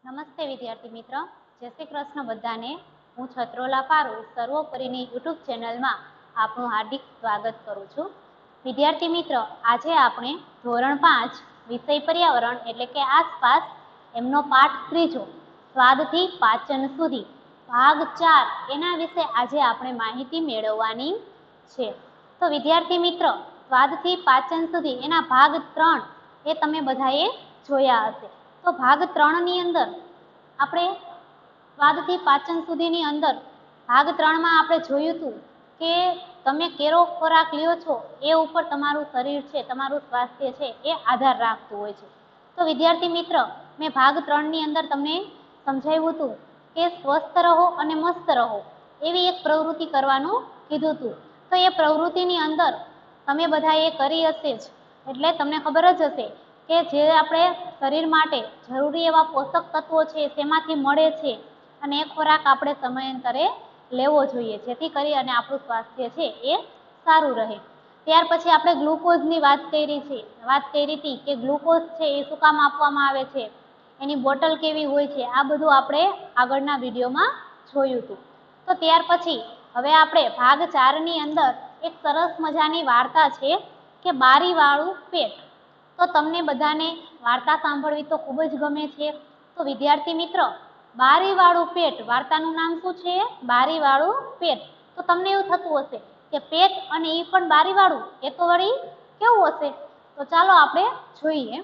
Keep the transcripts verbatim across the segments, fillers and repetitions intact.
નમસ્તે વિદ્યાર્થી મિત્ર, જય શ્રી કૃષ્ણ બધાને. હું છત્રોલા પારુ સર્વોપરીની યુટ્યુબ ચેનલમાં આપનું હાર્દિક સ્વાગત કરું છું. વિદ્યાર્થી મિત્ર, આજે આપણે ધોરણ પાંચ વિષય પર્યાવરણ એટલે કે આસપાસ એમનો પાઠ ત્રીજો સ્વાદથી પાચન સુધી ભાગ ચાર એના વિશે આજે આપણે માહિતી મેળવવાની છે. તો વિદ્યાર્થી મિત્ર, સ્વાદથી પાચન સુધી એના ભાગ ત્રણ એ તમે બધાએ જોયા હશે. તો ભાગ ત્રણ ની અંદર આપણે સ્વાદથી પાચન સુધીની અંદર ભાગ ત્રણમાં આપણે જોયું હતું કે તમે કેરો ખોરાક લ્યો છો એ ઉપર તમારું શરીર છે, તમારું સ્વાસ્થ્ય છે એ આધાર રાખતું હોય છે. તો વિદ્યાર્થી મિત્ર, મેં ભાગ ત્રણની અંદર તમને સમજાવ્યું હતું કે સ્વસ્થ રહો અને મસ્ત રહો એવી એક પ્રવૃત્તિ કરવાનું કીધું હતું. તો એ પ્રવૃત્તિની અંદર તમે બધા એ કરી હશે જ, એટલે તમને ખબર જ હશે કે જે આપણે શરીર માટે જરૂરી એવા પોષક તત્વો છે તેમાંથી મળે છે અને એ ખોરાક આપણે સમયાંતરે લેવો જોઈએ, જેથી કરી અને આપણું સ્વાસ્થ્ય છે એ સારું રહે. ત્યાર પછી આપણે ગ્લુકોઝની વાત કરી છે વાત કરી હતી કે ગ્લુકોઝ છે એ શું કામ આપવામાં આવે છે, એની બોટલ કેવી હોય છે, આ બધું આપણે આગળના વિડીયોમાં જોયું હતું. તો ત્યાર પછી હવે આપણે ભાગ ચારની અંદર એક સરસ મજાની વાર્તા છે કે બારીવાળું પેટ. તો તમને બધાને વાર્તા સાંભળવી તો ખૂબ જ ગમે છે. તો વિદ્યાર્થી મિત્રો, બારીવાળું પેટ વાર્તાનું નામ શું છે? બારીવાળું પેટ. તો તમને એવું થતું હશે કે પેટ અને એ પણ બારીવાળું, એ તો વળી કેવું હશે? તો ચાલો આપણે જોઈએ.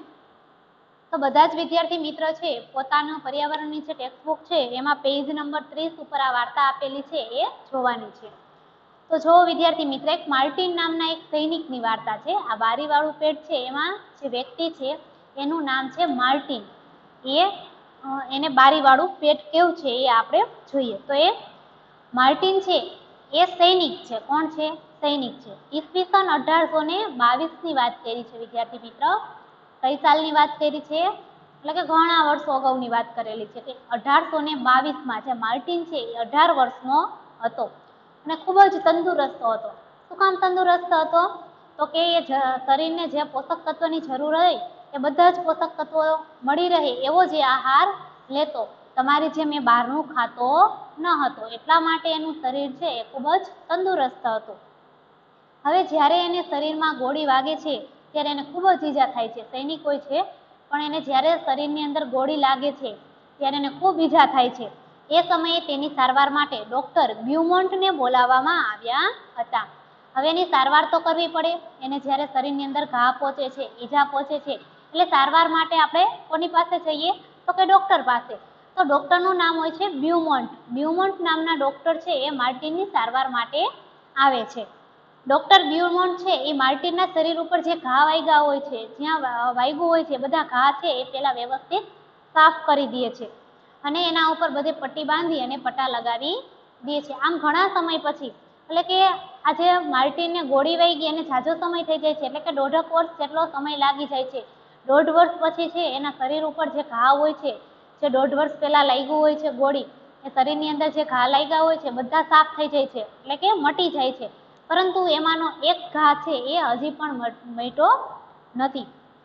તો બધા જ વિદ્યાર્થી મિત્ર છે પોતાનું પર્યાવરણની જે ટેક્સ્ટબુક છે એમાં પેજ નંબર ત્રીસ ઉપર આ વાર્તા આપેલી છે એ જોવાની છે. તો જો વિદ્યાર્થી મિત્ર, એક માર્ટિન નામના એક સૈનિકની વાર્તા છે. આ બારીવાળું પેટ છે એમાં જે વ્યક્તિ છે એનું નામ છે માર્ટિન. એ એને બારીવાળું પેટ કેવું છે એ આપણે જોઈએ. તો એ માર્ટિન છે એ સૈનિક છે. કોણ છે? સૈનિક છે. ઈસવીસન અઢારસો ને બાવીસ ની વાત કરી છે વિદ્યાર્થી મિત્ર. કઈ સાલની વાત કરી છે? એટલે કે ઘણા વર્ષો અગાઉની વાત કરેલી છે કે અઢારસો ને બાવીસ માં જે માર્ટિન છે એ અઢાર વર્ષનો હતો અને ખૂબ જ તંદુરસ્ત હતો. શું કામ તંદુરસ્ત હતો? તો કે એ શરીરને જે પોષક તત્વની જરૂર હોય એ બધા જ પોષક તત્વો મળી રહે એવો જે આહાર લેતો. તમારી જેમ એ બહારનું ખાતો ન હતો, એટલા માટે એનું શરીર છે એ ખૂબ જ તંદુરસ્ત હતું. હવે જ્યારે એને શરીરમાં ગોળી વાગે છે ત્યારે એને ખૂબ જ ઈજા થાય છે. સૈનિક હોય છે પણ એને જ્યારે શરીરની અંદર ગોળી લાગે છે ત્યારે એને ખૂબ ઈજા થાય છે. એ સમયે તેની સારવાર માટે ડોક્ટર બ્યુમોન્ટને બોલાવવામાં આવ્યા હતા. હવે એની સારવાર તો કરવી પડે. એને જ્યારે શરીરની અંદર ઘા પહોંચે છે, ઈજા પહોંચે છે, એટલે સારવાર માટે આપણે કોની પાસે જઈએ? તો કે ડોક્ટર પાસે. તો ડોક્ટરનું નામ હોય છે બ્યુમોન્ટ. બ્યુમોન્ટ નામના ડોક્ટર છે એ માર્ટિનની સારવાર માટે આવે છે. ડોક્ટર બ્યુમોન્ટ છે એ માર્ટિનના શરીર ઉપર જે ઘા વાગ્યા હોય છે, જ્યાં વાગ્યું હોય છે, બધા ઘા છે એ પેલા વ્યવસ્થિત સાફ કરી દે છે અને એના ઉપર બધે પટ્ટી બાંધી અને પટ્ટા લગાવી દે છે. આમ ઘણા સમય પછી, એટલે કે આજે માર્ટિનને ગોળી વાગી અને ઝાઝો સમય થઈ જાય છે, એટલે કે દોઢક વર્ષ જેટલો સમય લાગી જાય છે. દોઢ વર્ષ પછી છે એના શરીર ઉપર જે ઘા હોય છે, જે દોઢ વર્ષ પહેલા લાગ્યું હોય છે ગોળી, એ શરીરની અંદર જે ઘા લાગ્યા હોય છે બધા સાફ થઈ જાય છે, એટલે કે મટી જાય છે. પરંતુ એમાંનો એક ઘા છે એ હજી પણ મટ્યો નથી.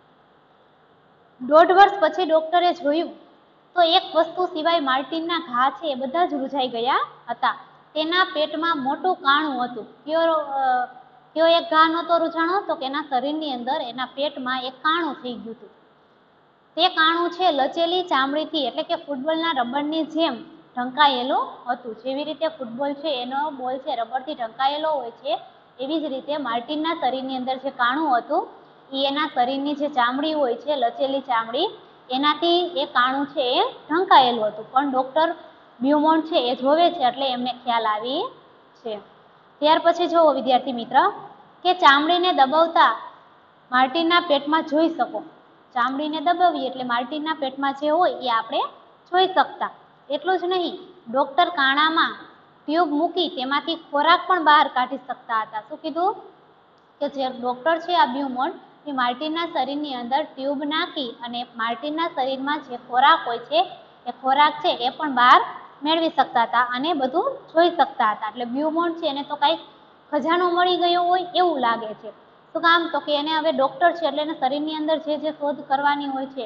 દોઢ વર્ષ પછી ડોક્ટરે જોયું તો એક વસ્તુ સિવાય માર્ટિનના ઘા છે એ બધા જ રૂઝાઈ ગયા હતા. તેના પેટમાં મોટું કાણું હતું. કયો કયો એક ઘા નહોતો રૂઝાણો? તો કે એના શરીરની અંદર એના પેટમાં એક કાણું થઈ ગયું હતું. તે કાણું છે લચેલી ચામડીથી, એટલે કે ફૂટબોલના રબરની જેમ ઢંકાયેલું હતું. જેવી રીતે ફૂટબોલ છે એનો બોલ છે રબરથી ઢંકાયેલો હોય છે, એવી જ રીતે માર્ટિનના શરીરની અંદર જે કાણું હતું એ એના શરીરની જે ચામડી હોય છે, લચેલી ચામડી, એનાથી એ કાણું છે એ ઢંકાયેલું હતું. પણ ડોક્ટર બ્યુમોન્ટ છે એ જોવે છે એટલે એમને ખ્યાલ આવી છે. ત્યાર પછી જુઓ વિદ્યાર્થી મિત્ર કે ચામડીને દબાવતા માર્ટિનના પેટમાં જોઈ શકો. ચામડીને દબાવીએ એટલે માર્ટિનના પેટમાં જે હોય એ આપણે જોઈ શકતા. એટલું જ નહીં, ડોક્ટર કાણામાં ટ્યુબ મૂકી તેમાંથી ખોરાક પણ બહાર કાઢી શકતા હતા. શું કીધું? કે જે ડોક્ટર છે આ બ્યુમોન્ટ એ માર્ટિનના શરીરની અંદર ટ્યુબ નાખી અને માર્ટિનના શરીરમાં જે ખોરાક હોય છે એ ખોરાક છે એ પણ બહાર મેળવી શકતા હતા અને બધું જોઈ શકતા હતા. એટલે બ્યુમોન્ટ છે એને તો કાંઈક ખજાનો મળી ગયો હોય એવું લાગે છે. શું કામ? તો કે એને હવે ડોક્ટર છે એટલે એને શરીરની અંદર જે જે શોધ કરવાની હોય છે,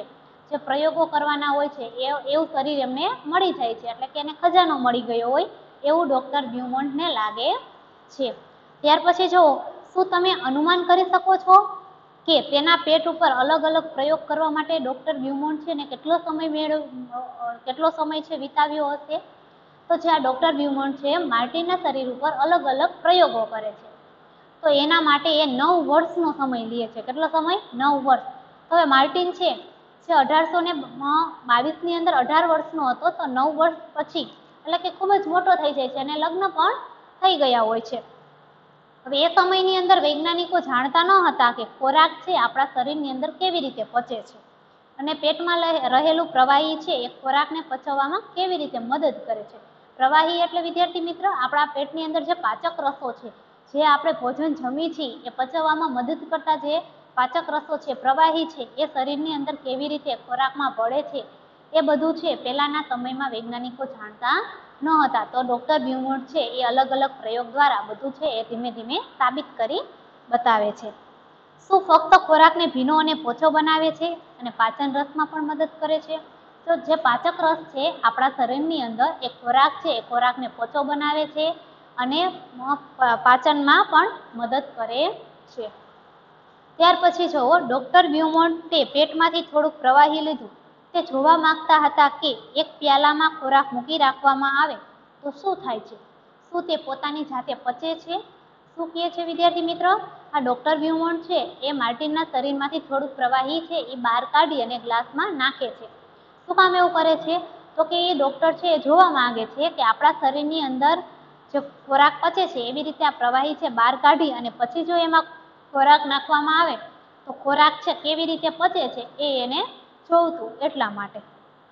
જે પ્રયોગો કરવાના હોય છે એ એવું શરીર એમને મળી જાય છે, એટલે કે એને ખજાનો મળી ગયો હોય એવું ડૉક્ટર બ્યુમોન્ટને લાગે છે. ત્યાર પછી જો શું તમે અનુમાન કરી શકો છો કે તેના પેટ ઉપર અલગ અલગ પ્રયોગ કરવા માટે ડૉક્ટર બ્યુમોન્ટ છે ને કેટલો સમય મેળવ કેટલો સમય છે વિતાવ્યો હશે? તો જે આ ડૉક્ટર બ્યુમોન્ટ છે માર્ટિનના શરીર ઉપર અલગ અલગ પ્રયોગો કરે છે, તો એના માટે એ નવ વર્ષનો સમય લે છે. કેટલો સમય? નવ વર્ષ. હવે માર્ટિન છે જે અઢારસો ને બાવીસની અંદર અઢાર વર્ષનો હતો, તો નવ વર્ષ પછી એટલે કે ખૂબ જ મોટો થઈ જાય છે અને લગ્ન પણ થઈ ગયા હોય છે. હવે એ સમયની અંદર વૈજ્ઞાનિકો જાણતા ન હતા કે ખોરાક છે આપણા શરીરની અંદર કેવી રીતે પચે છે અને પેટમાં રહેલું પ્રવાહી છે એ ખોરાકને પચવવામાં કેવી રીતે મદદ કરે છે. પ્રવાહી એટલે વિદ્યાર્થી મિત્ર આપણા પેટની અંદર જે પાચક રસો છે, જે આપણે ભોજન જમી છીએ એ પચવવામાં મદદ કરતા જે પાચક રસો છે, પ્રવાહી છે, એ શરીરની અંદર કેવી રીતે ખોરાકમાં ભળે છે એ બધું છે પહેલાના સમયમાં વૈજ્ઞાનિકો જાણતા ન હતા. તો ડૉક્ટર બ્યુમોન્ટ છે એ અલગ અલગ પ્રયોગ દ્વારા બધું છે એ ધીમે ધીમે સાબિત કરી બતાવે છે. શું ફક્ત ખોરાકને ભીનો અને પોચો બનાવે છે અને પાચન રસમાં પણ મદદ કરે છે? તો જે પાચક રસ છે આપણા શરીરની અંદર એ ખોરાક છે એ ખોરાકને પોચો બનાવે છે અને પાચનમાં પણ મદદ કરે છે. ત્યાર પછી જુઓ, ડૉક્ટર બ્યુમોન્ટે પેટમાંથી થોડુંક પ્રવાહી લીધું. તે જોવા માંગતા હતા કે એક પ્યાલામાં ખોરાક મૂકી રાખવામાં આવે તો શું થાય છે? શું તે પોતાની જાતે પચે છે? શું કહે છે વિદ્યાર્થી મિત્રો? આ ડૉક્ટર બ્યુમોન્ટ છે એ માર્ટિનના શરીરમાંથી થોડુંક પ્રવાહી છે એ બહાર કાઢી અને ગ્લાસમાં નાખે છે. શું કામ એવું કરે છે? તો કે એ ડૉક્ટર છે એ જોવા માંગે છે કે આપણા શરીરની અંદર જે ખોરાક પચે છે એવી રીતે આ પ્રવાહી છે બહાર કાઢી અને પછી જો એમાં ખોરાક નાખવામાં આવે તો ખોરાક છે કેવી રીતે પચે છે એ એને જોવતું, એટલા માટે.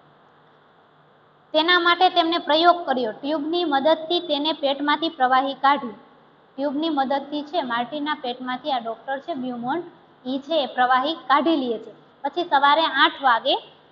તેના માટે તેમણે પ્રયોગ કર્યો. ટ્યુબની મદદથી તેને પેટમાંથી પ્રવાહી કાઢ્યું. ટ્યુબની મદદથી છે માર્ટિનના પેટમાંથી આ ડૉક્ટર છે બ્યુમોન્ટ એ છે એ પ્રવાહી કાઢી લે છે. પછી સવારે આઠ વાગે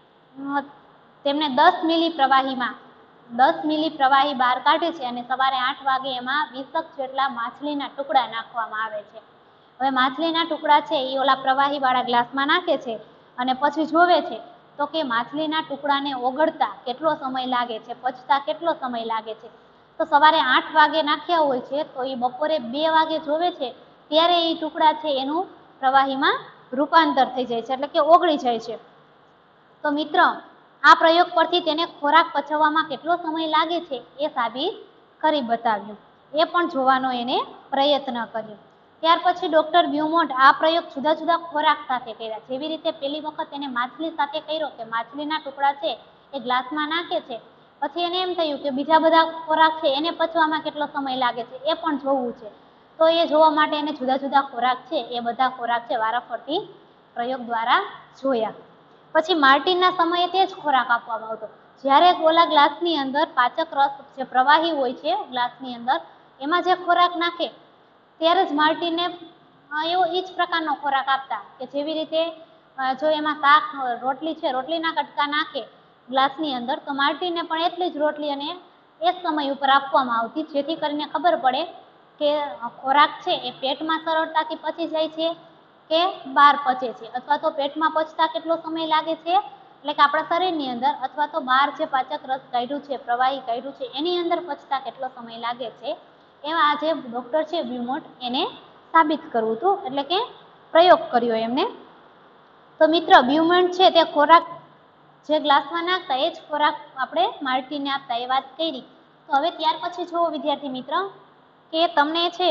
તેમને દસ મિલી પ્રવાહીમાં દસ મિલી પ્રવાહી બહાર કાઢે છે અને સવારે આઠ વાગે એમાં વીસક જેટલા માછલીના ટુકડા નાખવામાં આવે છે. હવે માછલીના ટુકડા છે એ ઓલા પ્રવાહીવાળા ગ્લાસમાં નાખે છે અને પછી જોવે છે તો કે માછલીના ટુકડાને ઓગળતા કેટલો સમય લાગે છે, પચતા કેટલો સમય લાગે છે. તો સવારે આઠ વાગે નાખ્યા હોય છે તો એ બપોરે બે વાગે જોવે છે ત્યારે એ ટુકડા છે એનું પ્રવાહીમાં રૂપાંતર થઈ જાય છે, એટલે કે ઓગળી જાય છે. તો મિત્ર, આ પ્રયોગ પરથી તેને ખોરાક પચવવામાં કેટલો સમય લાગે છે એ સાબિત કરી બતાવ્યું. એ પણ જોવાનો એને પ્રયત્ન કર્યો. ત્યાર પછી ડૉક્ટર બ્યુમોન્ટ આ પ્રયોગ જુદા જુદા ખોરાક સાથે કર્યા. જેવી રીતે પહેલી વખત એને માછલી સાથે કર્યો કે માછલીના ટુકડા છે એ ગ્લાસમાં નાખે છે, પછી એને એમ થયું કે બીજા બધા ખોરાક છે એને પચવામાં કેટલો સમય લાગે છે એ પણ જોવું છે. તો એ જોવા માટે એને જુદા જુદા ખોરાક છે એ બધા ખોરાક છે વારાફરતી પ્રયોગ દ્વારા જોયા. પછી માર્ટિનના સમયે તે જ ખોરાક આપવામાં આવતો. જ્યારે ઓલા ગ્લાસની અંદર પાચક રસ જે પ્રવાહી હોય છે ગ્લાસની અંદર એમાં જે ખોરાક નાખે ત્યારે જ માર્ટિનને એવો એ જ પ્રકારનો ખોરાક આપતા કે જેવી રીતે જો એમાં શાક રોટલી છે રોટલીના કટકા નાખે ગ્લાસની અંદર તો માર્ટિનને પણ એટલી જ રોટલી અને એ જ સમય ઉપર આપવામાં આવતી, જેથી કરીને ખબર પડે કે ખોરાક છે એ પેટમાં સરળતાથી પચી જાય છે કે બહાર પચે છે, અથવા તો પેટમાં પચતા કેટલો સમય લાગે છે એટલે કે આપણા શરીરની અંદર, અથવા તો બહાર જે પાચક રસ કાઢ્યું છે પ્રવાહી કાઢ્યું છે એની અંદર પચતા કેટલો સમય લાગે છે એવા આ જે ડૉક્ટર છે બ્યુમોન્ટ એને સાબિત કરવું હતું, એટલે કે પ્રયોગ કર્યો એમને. તો મિત્ર, બ્યુમોન્ટ છે તે ખોરાક જે ગ્લાસમાં નાખતા એ જ ખોરાક આપણે માર્ટિનને આપતા એ વાત કરી. તો હવે ત્યાર પછી જુઓ વિદ્યાર્થી મિત્ર કે તમને છે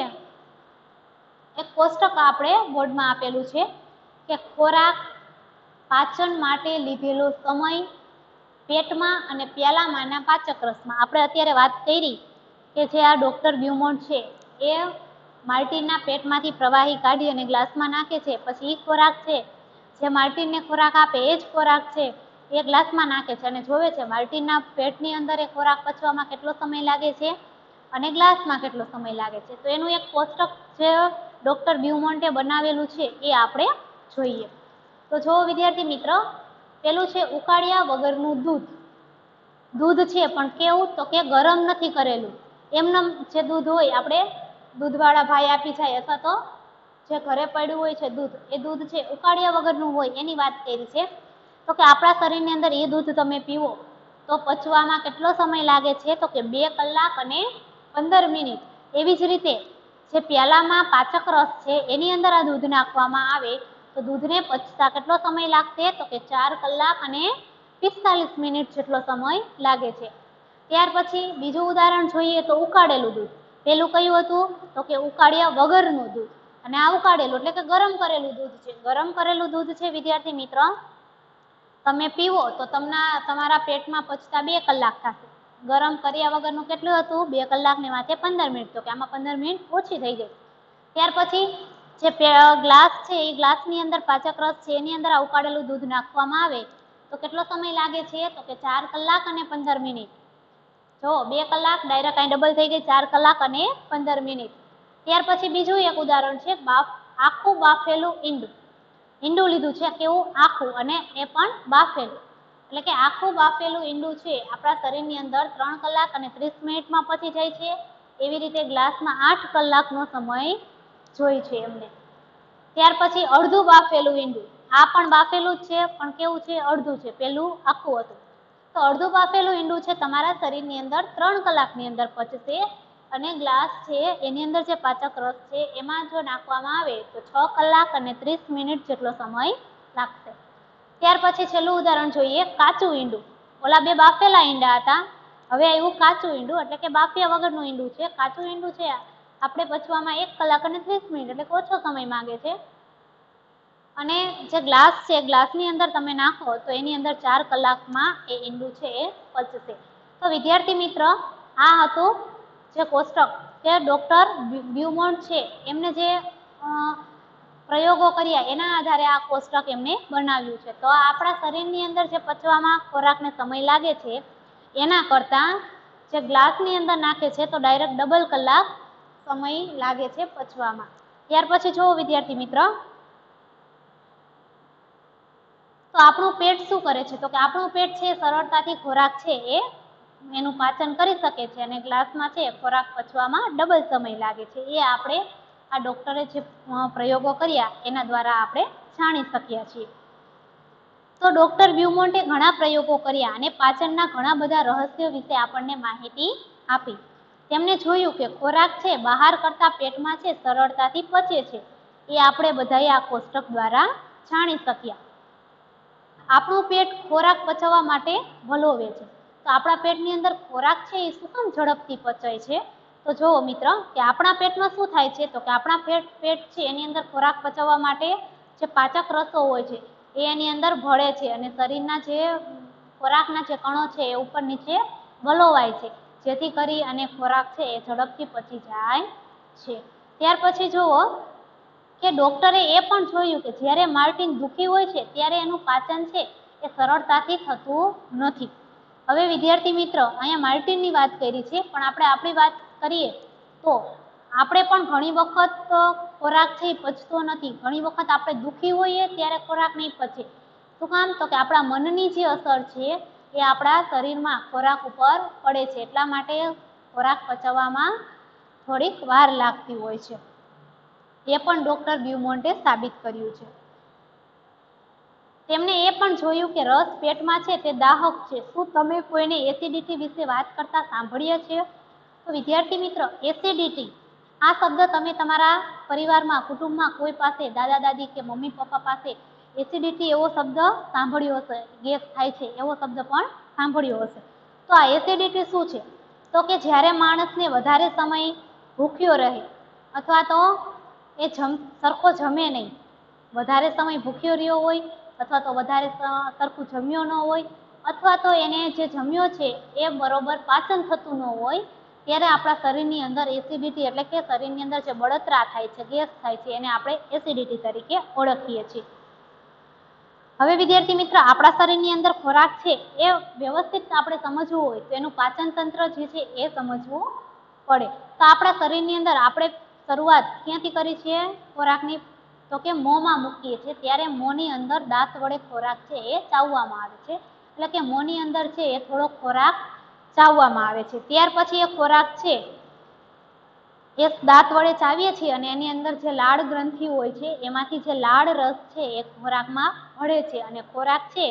એક કોષ્ટક આપણે બોર્ડમાં આપેલું છે કે ખોરાક પાચન માટે લીધેલો સમય પેટમાં અને પ્યાલામાંના પાચક રસમાં. આપણે અત્યારે વાત કરી કે જે આ ડૉક્ટર બ્યુમોન્ટ છે એ માર્ટિનના પેટમાંથી પ્રવાહી કાઢી અને ગ્લાસમાં નાખે છે, પછી એ ખોરાક છે જે માર્ટિનને ખોરાક આપે એ જ ખોરાક છે એ ગ્લાસમાં નાખે છે અને જોવે છે માર્ટિનના પેટની અંદર એ ખોરાક પચવામાં કેટલો સમય લાગે છે અને ગ્લાસમાં કેટલો સમય લાગે છે. તો એનું એક કોષ્ટક જે ડૉક્ટર બ્યુમોન્ટે બનાવેલું છે એ આપણે જોઈએ. તો જો વિદ્યાર્થી મિત્ર, પેલું છે ઉકાળ્યા વગરનું દૂધ. દૂધ છે પણ કેવું? તો કે ગરમ નથી કરેલું, એમનેમ જે દૂધ હોય આપણે દૂધવાળા ભાઈ આપી જાય અથવા તો જે ઘરે પડ્યું હોય છે દૂધ, એ દૂધ છે ઉકાળ્યા વગરનું હોય એની વાત કરી છે. તો કે આપણા શરીરની અંદર એ દૂધ તમે પીવો તો પચવામાં કેટલો સમય લાગે છે? તો કે બે કલાક અને પંદર મિનિટ. એવી જ રીતે જે પ્યાલામાં પાચક રસ છે એની અંદર આ દૂધ નાખવામાં આવે તો દૂધને પચતા કેટલો સમય લાગશે? તો કે ચાર કલાક અને પિસ્તાલીસ મિનિટ જેટલો સમય લાગે છે. ત્યાર પછી બીજું ઉદાહરણ જોઈએ તો ઉકાળેલું દૂધ. પેલું કયું હતું? તો કે ઉકાળ્યા વગરનું દૂધ. અને આ ઉકાળેલું એટલે કે ગરમ કરેલું દૂધ છે. ગરમ કરેલું દૂધ છે વિદ્યાર્થી મિત્ર, તમે પીવો તો તમને તમારા પેટમાં પચતા બે કલાક થશે. ગરમ કર્યા વગરનું કેટલું હતું? બે કલાક ને વાતે પંદર મિનિટ. તો કે આમાં પંદર મિનિટ ઓછી થઈ ગઈ. ત્યાર પછી જે ગ્લાસ છે એ ગ્લાસની અંદર પાચક રસ છે એની અંદર આ ઉકાળેલું દૂધ નાખવામાં આવે તો કેટલો સમય લાગે છે? તો કે ચાર કલાક અને પંદર મિનિટ. જો બે કલાક ડાયરેક્ટ અહીં ડબલ થઈ ગઈ, ચાર કલાક અને પંદર મિનિટ. ત્યાર પછી બીજું એક ઉદાહરણ છે બાફ આખું બાફેલું ઈંડું. ઈંડું લીધું છે કેવું? આખું, અને એ પણ બાફેલું. એટલે કે આખું બાફેલું ઈંડું છે આપણા શરીરની અંદર ત્રણ કલાક અને ત્રીસ મિનિટમાં પચી જાય છે. એવી રીતે ગ્લાસમાં આઠ કલાકનો સમય જોઈ છે એમને. ત્યાર પછી અડધું બાફેલું ઈંડું. આ પણ બાફેલું જ છે પણ કેવું છે? અડધું છે, પેલું આખું હતું. તો અડધું બાફેલું ઈંડું છે તમારા શરીરની અંદર ત્રણ કલાકની અંદર પચશે. અને ગ્લાસ છે એની અંદર જે પાચક રસ છે એમાં જો નાખવામાં આવે તો છ કલાક અને ત્રીસ મિનિટ જેટલો સમય લાગશે. ત્યાર પછી છેલ્લું ઉદાહરણ જોઈએ કાચું ઈંડું. ઓલા બે બાફેલા ઈંડા હતા, હવે આવ્યું કાચું ઈંડું એટલે કે બાફ્યા વગરનું ઈંડું છે. કાચું ઈંડું છે આપણે પચવામાં એક કલાક અને ત્રીસ મિનિટ એટલે કે ઓછો સમય માંગે છે. અને જે ગ્લાસ છે ગ્લાસની અંદર તમે નાખો તો એની અંદર ચાર કલાકમાં એ ઈંડું છે એ પચશે. તો વિદ્યાર્થી મિત્ર, આ હતું જે કોષ્ટક જે ડોક્ટર બ્યુમોન્ટ છે એમને જે પ્રયોગો કર્યા એના આધારે આ કોષ્ટક એમને બનાવ્યું છે. તો આપણા શરીરની અંદર જે પચવામાં ખોરાકને સમય લાગે છે એના કરતાં જે ગ્લાસની અંદર નાખે છે તો ડાયરેક્ટ ડબલ કલાક સમય લાગે છે પચવામાં. ત્યાર પછી જુઓ વિદ્યાર્થી મિત્ર, તો આપણું પેટ શું કરે છે? તો કે આપણું પેટ છે સરળતાથી ખોરાક છે એ એનું પાચન કરી શકે છે અને ગ્લાસમાં છે ખોરાક પચવામાં ડબલ સમય લાગે છે. એ આપણે આ ડોક્ટરે જે પ્રયોગો કર્યા એના દ્વારા આપણે જાણી શક્યા છીએ. તો ડોક્ટર બ્યુમોન્ટે ઘણા પ્રયોગો કર્યા અને પાચનના ઘણા બધા રહસ્યો વિશે આપણને માહિતી આપી. તેમણે જોયું કે ખોરાક છે બહાર કરતા પેટમાં છે સરળતાથી પચે છે. એ આપણે બધાએ આ કોષ્ટક દ્વારા જાણી શક્યા. આપણું પેટ ખોરાક પચવવા માટે વલોવે છે. તો આપણા પેટની અંદર ખોરાક છે એ શું કામ ઝડપથી પચાય છે? તો જુઓ મિત્ર કે આપણા પેટમાં શું થાય છે? તો કે આપણા પેટ પેટ છે એની અંદર ખોરાક પચવવા માટે જે પાચક રસો હોય છે એ એની અંદર ભળે છે અને શરીરના જે ખોરાકના જે કણો છે એ ઉપર નીચે વલોવાય છે, જેથી કરી અને ખોરાક છે એ ઝડપથી પચી જાય છે. ત્યાર પછી જુઓ કે ડોક્ટરે એ પણ જોયું કે જ્યારે માર્ટીન દુખી હોય છે ત્યારે એનું પાચન છે એ સરળતાથી થતું નથી. હવે વિદ્યાર્થી મિત્ર, અહીંયા માર્ટીનની વાત કરી છે પણ આપણે આપણી વાત કરીએ તો આપણે પણ ઘણી વખત ખોરાક છે એ પચતો નથી. ઘણી વખત આપણે દુખી હોઈએ ત્યારે ખોરાક નહીં પચે. શું કામ? તો કે આપણા મનની જે અસર છે એ આપણા શરીરમાં ખોરાક ઉપર પડે છે. એટલા માટે ખોરાક પચવામાં થોડીક વાર લાગતી હોય છે. એ પણ ડોક્ટર બ્યુમોન્ટે સાબિત કર્યું છે. તેમણે એ પણ જોયું કે રસ પેટમાં છે તે દાહક છે. શું તમે કોઈને એસિડિટી વિશે વાત કરતા સાંભળ્યા છે? તો વિદ્યાર્થી મિત્ર, એસિડિટી આ શબ્દ તમે તમારા પરિવારમાં, કુટુંબમાં કોઈ પાસે, દાદા દાદી કે મમ્મી પપ્પા પાસે એસિડિટી એવો શબ્દ સાંભળ્યો હશે, ગેસ થાય છે એવો શબ્દ પણ સાંભળ્યો હશે. તો આ એસિડિટી શું છે? તો કે જ્યારે માણસને વધારે સમય ભૂખ્યો રહે અથવા તો એ જમ સરખો જમે નહીં, વધારે સમય ભૂખ્યો રહ્યો હોય અથવા તો વધારે સરખું જમ્યો ન હોય અથવા તો એને જે જમ્યો છે એ બરોબર પાચન થતું ન હોય ત્યારે આપણા શરીરની અંદર એસિડિટી એટલે કે શરીરની અંદર જે બળતરા થાય છે, ગેસ થાય છે, એને આપણે એસિડિટી તરીકે ઓળખીએ છીએ. હવે વિદ્યાર્થી મિત્ર, આપણા શરીરની અંદર ખોરાક છે એ વ્યવસ્થિત આપણે સમજવું હોય તો એનું પાચન તંત્ર જે છે એ સમજવું પડે. તો આપણા શરીરની અંદર આપણે શરૂઆત ક્યાંથી કરી છીએ ખોરાકની? તો કે મોંમાં મૂકીએ છીએ ત્યારે મોંની અંદર દાંત વડે ખોરાક છે એ ચાવવામાં આવે છે. એટલે કે મોંની અંદર છે એ થોડો ખોરાક ચાવવામાં આવે છે. ત્યાર પછી એ ખોરાક છે એ દાંત વડે ચાવીએ છીએ અને એની અંદર જે લાળ ગ્રંથિ હોય છે એમાંથી જે લાળ રસ છે એ ખોરાકમાં ભળે છે અને ખોરાક છે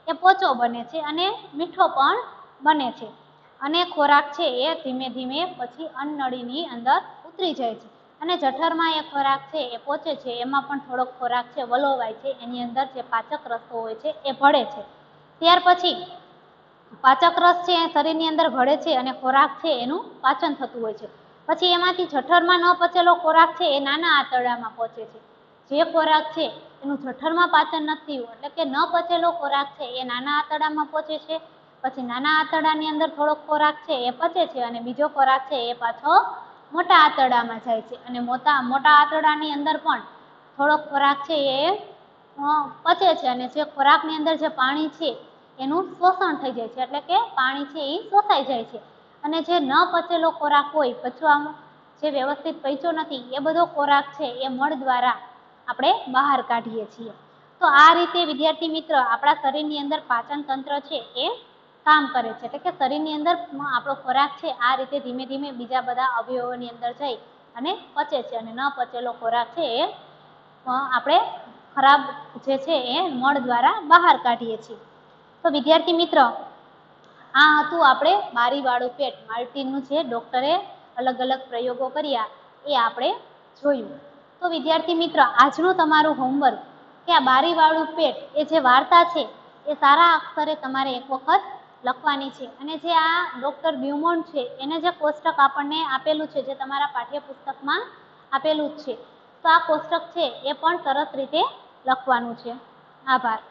એ પોચો બને છે અને મીઠો પણ બને છે અને ખોરાક છે એ ધીમે ધીમે પછી અન્નનળીની અંદર ઉતરી જાય છે અને જઠરમાં એ ખોરાક છે એ પહોંચે છે, એમાં પણ થોડોક ખોરાક છે વલોવાય છે, એની અંદર જે પાચક રસો હોય છે એ ભળે છે. ત્યાર પછી પાચક રસ છે એ શરીરની અંદર ભળે છે અને ખોરાક છે એનું પાચન થતું હોય છે. પછી એમાંથી જઠરમાં ન પચેલો ખોરાક છે એ નાના આંતરડામાં પહોંચે છે. જે ખોરાક છે એનું જઠરમાં પાચન નથી થયું એટલે કે ન પચેલો ખોરાક છે એ નાના આંતરડામાં પહોંચે છે. પછી નાના આંતરડાની અંદર થોડોક ખોરાક છે એ પચે છે અને બીજો ખોરાક છે એ પાછો મોટા આંતરડામાં જાય છે અને મોટા મોટા આંતરડાની અંદર પણ થોડોક ખોરાક છે એ પચે છે અને જે ખોરાકની અંદર જે પાણી છે એનું શોષણ થઈ જાય છે એટલે કે પાણી છે એ શોષાઈ જાય છે અને જે ન પચેલો ખોરાક હોય, પચવામાં જે વ્યવસ્થિત પચ્યો નથી એ બધો ખોરાક છે એ મળ દ્વારા આપણે બહાર કાઢીએ છીએ. તો આ રીતે વિદ્યાર્થી મિત્ર આપણા શરીરની અંદર પાચન તંત્ર છે એ કામ કરે છે એટલે કે શરીરની અંદર આપણો ખોરાક છે આ રીતે ધીમે ધીમે બીજા બધા અવયવોની અંદર જઈ અને પચે છે અને ન પચેલો ખોરાક છે એ આપણે ખરાબ જે છે એ મળ દ્વારા બહાર કાઢીએ છીએ. તો વિદ્યાર્થી મિત્ર આ હતું આપણે બારીવાળું પેટ માર્ટિનનું જે ડૉક્ટરે અલગ અલગ પ્રયોગો કર્યા એ આપણે જોયું. તો વિદ્યાર્થી મિત્ર આજનું તમારું હોમવર્ક કે આ બારીવાળું પેટ એ જે વાર્તા છે એ સારા અક્ષરે તમારે એક વખત લખવાની છે અને જે આ ડૉક્ટર બ્યુમોન્ટ છે એને જે કોષ્ટક આપણને આપેલું છે જે તમારા પાઠ્યપુસ્તકમાં આપેલું જ છે તો આ કોષ્ટક છે એ પણ સરસ રીતે લખવાનું છે. આભાર.